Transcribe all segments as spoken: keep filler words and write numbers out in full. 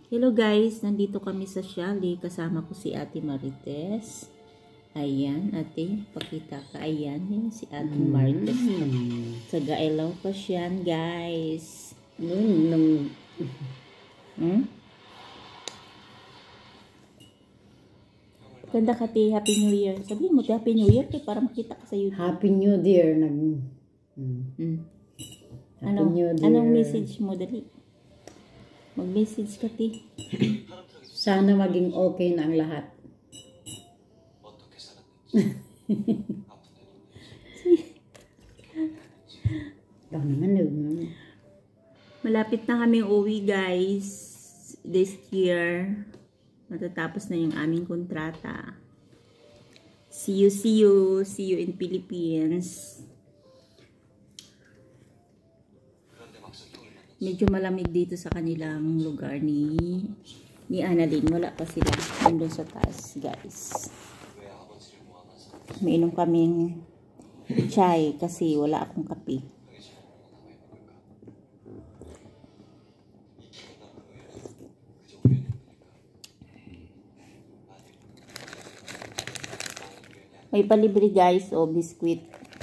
Hello guys, nandito kami sa Shali. Kasama ko si Ate Marites. Ayan, ate, pakita ka. Ayan, yun si Ate mm. Marites. Taga Ilocos yan, guys. Noon, nung... Hmm? Ganda ka, te. Happy New Year. Sabihin mo, te, Happy New Year, te, para makita ka sa YouTube. Happy New Year. Nag... Hmm. Hmm. Happy Ano, New Year. anong message mo, dali? Mag-message ka, te. Sana maging okay na ang lahat. Ito naman, naman. Malapit na kami uwi, guys. This year. Matatapos na yung aming kontrata. See you, see you. See you in Philippines. Medyo malamig dito sa kanilang lugar ni ni Annalyn. Wala pa sila nandun sa taas, guys. Umiinom kaming chai kasi wala akong kape. May palibre, guys, o biskuit.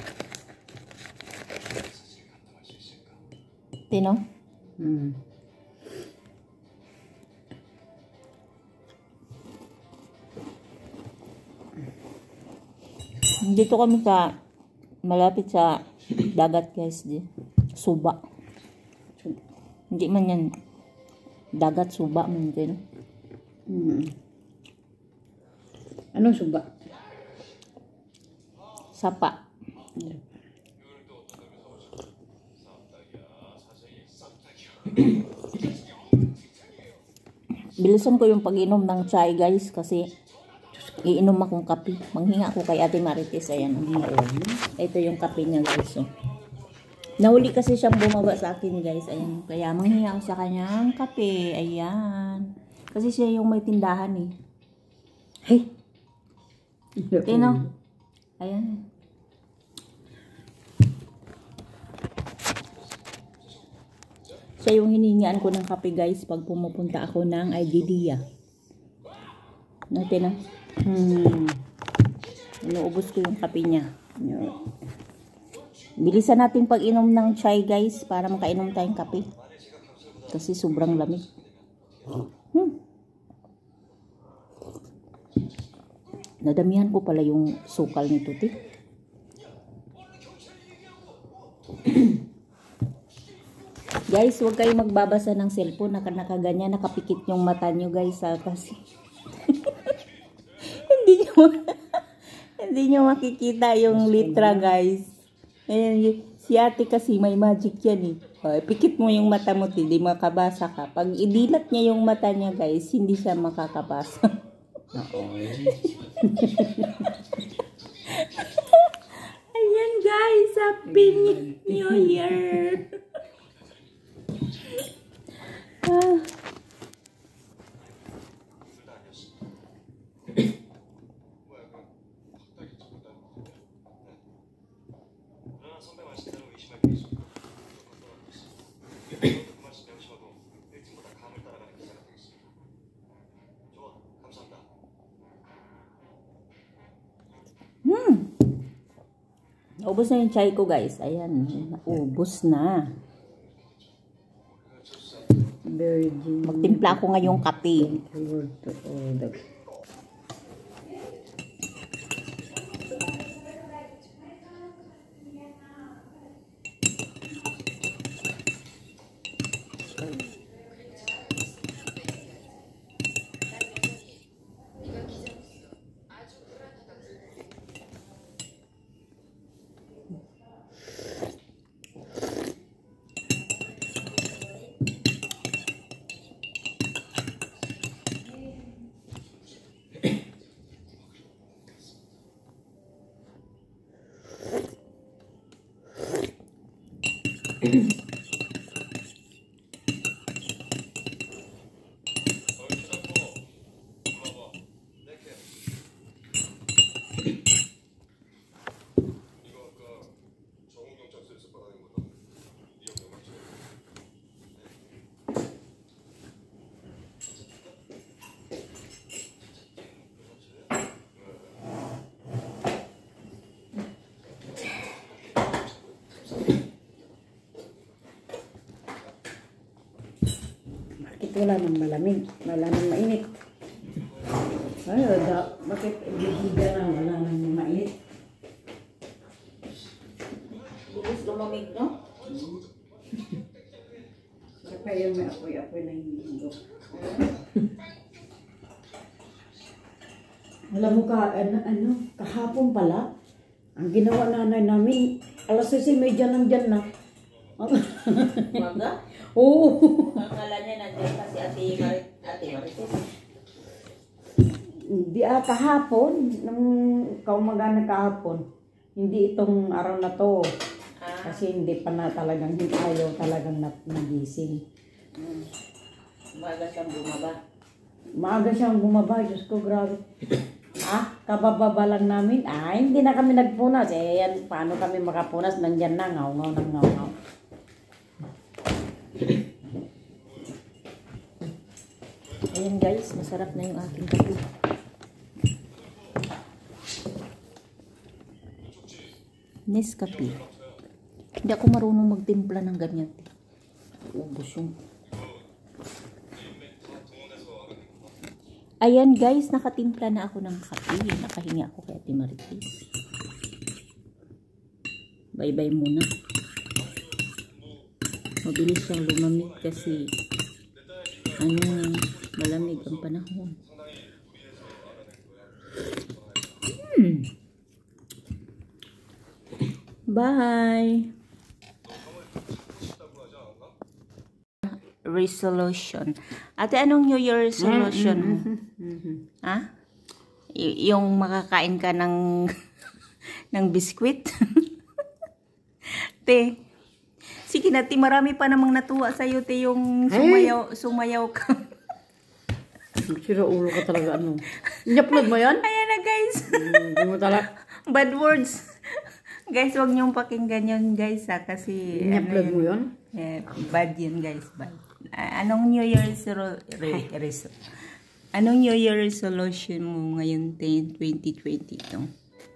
Tino? Hmm. Dito kami sa malapit sa dagat, guys, di Suba. Hindi man yan dagat, Suba man din. Hmm. Anong Suba? Sapa. Bilisan ko yung pag-inom ng chai, guys, kasi iinom akong kape. Manghinga ako kay Ate Marites. Ayan. Ito yung kape niya, guys. Oh. Nahuli kasi siyang bumaba sa akin, guys. Ayan. Kaya manghinga ako sa kanyang kape. Ayan. Kasi siya yung may tindahan, eh. Hey! Tino? Ayan. Siya yung hiningian ko ng kape, guys, pag pumupunta ako ng Idea. Natin na. Hmm. Inuubos ko yung kape niya. Bilisan natin pag inom ng chai, guys, para makainom tayong kape. Kasi sobrang lamig. Hmm. Nadamihan ko pala yung sukal nito, ti. Guys, huwag kayong magbabasa ng cellphone. Naka, nakaganyan, nakapikit yung mata nyo, guys. Ha? Kasi hindi nyo hindi nyo makikita yung litra, guys. Ayan, si ate kasi may magic yan, eh. O, pikit mo yung mata mo, hindi makabasa ka. Pag idilat niya yung mata niya, guys, hindi siya makakabasa. Ayan, guys. Happy New Year! Ah. Hmm. Ubos na yung chai ko, guys. Ayan, ubos na. Virgin. Magtimpla ako ngayong kape. wala nang malamig. Wala nang mainit. Ay, wala. Bakit bigyan na wala nang mainit? Bilis lumamig, no? Saka yung may apoy-apoy na hindi. Alam mo ka, ano, ano, kahapon pala, ang ginawa nanay namin, alas sisi medya lang dyan na. Maga? Oo. Akala niya nandiyan kasi ate Marit, ate Marites. Di ah, kahapon, nung kaumagana kahapon, hindi itong araw na to. Ah. Kasi hindi pa na talagang, hindi ayaw talagang nat- nagising. Hmm. Maga siyang bumaba. Maaga siyang bumaba, Diyos ko, grabe. Ah, kabababa lang namin. Ah, hindi na kami nagpunas. Eh, yan, paano kami makapunas? Nandyan na, ngaw-ngaw ng ngaw-ngaw. Ayan guys, masarap na yung aking kape. Nescafe. Hindi ako marunong magtimpla ng ganyan. Ubus yung... Ayan guys, nakatimpla na ako ng kape. Nakahingi ako kay Ate Marites. Bye-bye muna. Mabilis siyang lumamig kasi ano, malamig ang panahon. Hmm. Bye! Resolution. Ate, anong New Year resolution mo? Ha? Y- yung makakain ka ng ng biskwit? Te, sige na, te, marami pa namang natuwa sa'yo, te, yung sumayaw, sumayaw ka. Sira ulo ka talaga, ano. I-upload mo yan? Ayan na, guys. Hindi mo talaga. Bad words. Guys, wag niyong pakinggan yun, guys, ha, kasi... I-upload mo yun? Eh, bad yun, guys, bad. Uh, anong New Year resolution? Re, reso, anong New Year resolution mo ngayon, twenty twenty-two?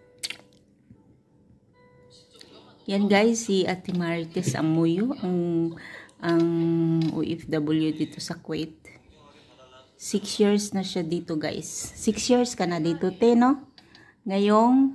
Yan guys, si Ate Marites Amuyo, ang, ang O F W dito sa Kuwait. Six years na siya dito guys. Six years ka na dito, te, no? Ngayong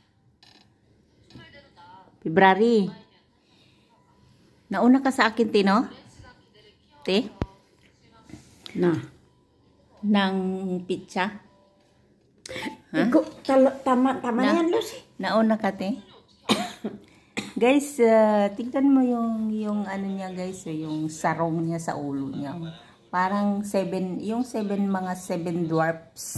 February. Nauna ka sa akin, te, no? Te? Na. Ng pizza? Ha? Iko, tala, tama, tama Na, yan, Lucy. Nauna ka, te? Guys, uh, tingnan mo yung yung ano niya guys, yung sarong niya sa ulo niya. Parang seven, yung seven mga seven dwarfs.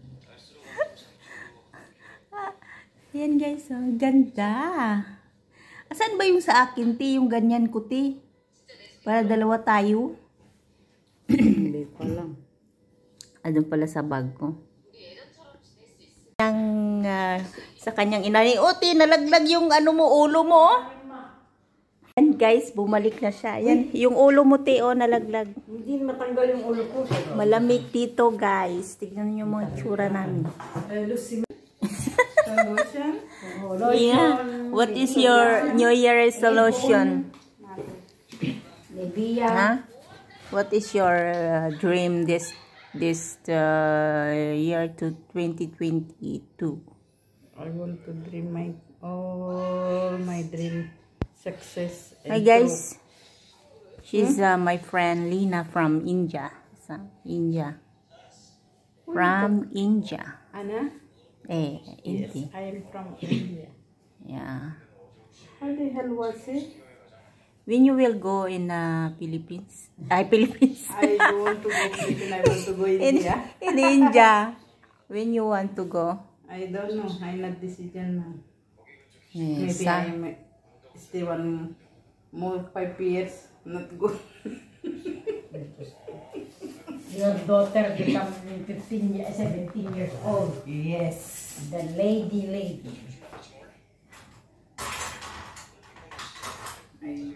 Yan guys, oh, ganda. Asan ba yung sa akin, ti? Yung ganyan ko, ti? Para dalawa tayo. Hindi pa lang. Ano pala sa bag ko? Ang uh, sa kanyang inani, o ti, nalaglag yung ano mo, ulo mo. Yan guys, bumalik na siya. Yan, yung ulo mo, ti, o, nalaglag. Hindi matanggal yung ulo ko. Malamig dito guys. Tignan niyo yung mga tsura namin. Eh, Lucy. Yeah. What is your New Year resolution? Huh? What is your uh, dream this this uh, year to twenty twenty-two? I want to dream my all my dream success. Hi guys. She's uh, my friend Lina from India. So, India. From India. Anna? Eh, Yes, India. I am from India. Yeah. How the hell was it? When you will go in uh, Philippines? Ay, Philippines. I don't want to go Philippines. I want to go in, India. in India. When you want to go? I don't know. I'm not decision now. Yes. Maybe I am stay one more five years. Not go. Your daughter become fifteen, seventeen years old. Yes. The lady, lady. Ay.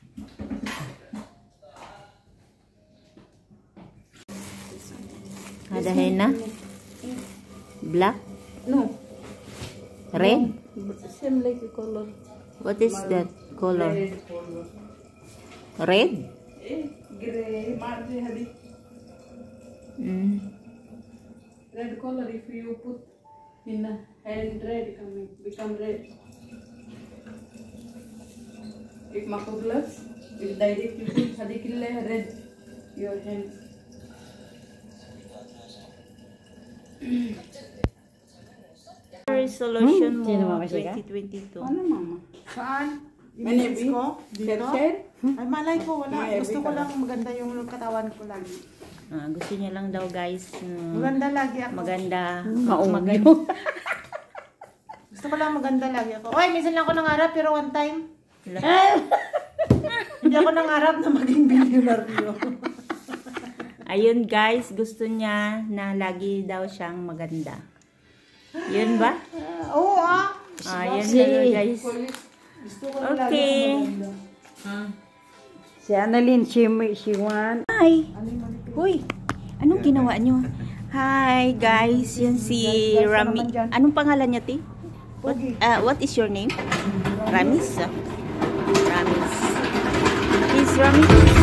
Ada henna? Black? No. Red? Same like the color. What is that color? Red color. Red? Eh, gray. Mardi hadi. Mm. Red color, if you put in a hand red, coming become red. If maku gloves, if directly put hadikille red your hands. Resolution Hmm, sino mo mama siya ka? twenty twenty-two. Ano mama? Saan? Maybe. Inilis ko? Dito? Share? Ay, malay ko, wala. May Gusto every ko color. lang maganda yung katawan ko lagi. Ah, gusto niya lang daw guys. mm, Maganda lagi ako. maganda. Maugyo. Gusto ko lang maganda lagi ako. Oy, minsan lang ako nangarap, pero one time, hindi ako nangarap na maging bilyonaryo. Ayun guys, gusto niya na lagi daw siyang maganda. Yun ba? Ah, Oo ah. Ah, yun Si- na guys. Gusto ko lang lagi Okay. ako maganda. Si Annalyn, she, she want. Hi! Hoy! Anong ginawa niyo? Hi guys, yan si Rami. Anong pangalan niya, Ti? What, ah, what is your name? Ramis? ah? Ramis. Is Ramis?